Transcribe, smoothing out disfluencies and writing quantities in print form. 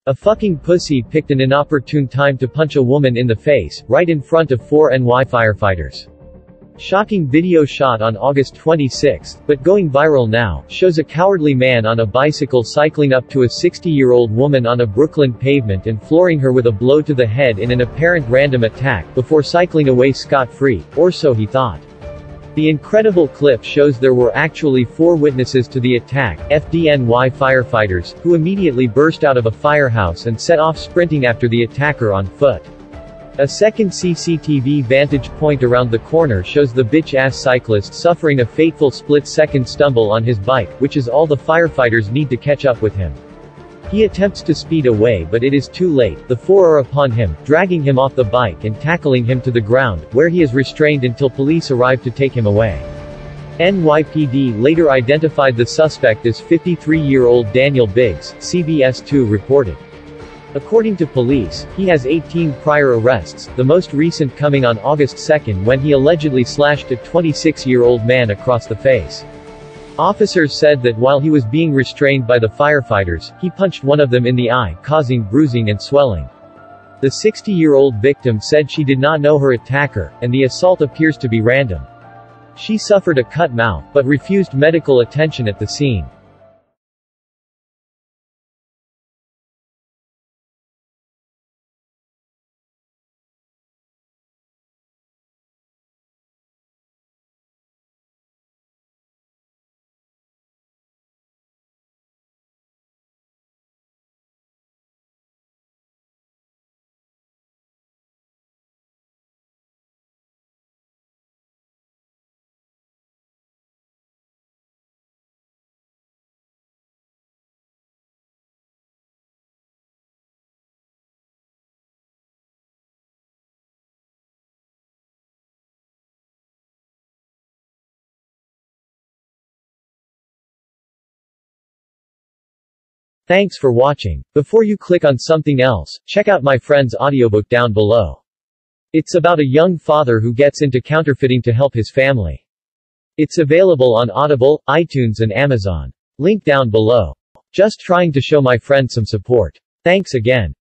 A fucking pussy picked an inopportune time to punch a woman in the face, right in front of 4 NY firefighters. Shocking video shot on August 26, but going viral now, shows a cowardly man on a bicycle cycling up to a 60-year-old woman on a Brooklyn pavement and flooring her with a blow to the head in an apparent random attack, before cycling away scot-free, or so he thought. The incredible clip shows there were actually 4 witnesses to the attack, FDNY firefighters, who immediately burst out of a firehouse and set off sprinting after the attacker on foot. A second CCTV vantage point around the corner shows the bitch-ass cyclist suffering a fateful split-second stumble on his bike, which is all the firefighters need to catch up with him. He attempts to speed away but it is too late, the 4 are upon him, dragging him off the bike and tackling him to the ground, where he is restrained until police arrive to take him away. NYPD later identified the suspect as 53-year-old Daniel Biggs, CBS 2 reported. According to police, he has 18 prior arrests, the most recent coming on August 2 when he allegedly slashed a 26-year-old man across the face. Officers said that while he was being restrained by the firefighters, he punched one of them in the eye, causing bruising and swelling. The 60-year-old victim said she did not know her attacker, and the assault appears to be random. She suffered a cut mouth, but refused medical attention at the scene. Thanks for watching. Before you click on something else, check out my friend's audiobook down below. It's about a young father who gets into counterfeiting to help his family. It's available on Audible, iTunes and Amazon. Link down below. Just trying to show my friend some support. Thanks again.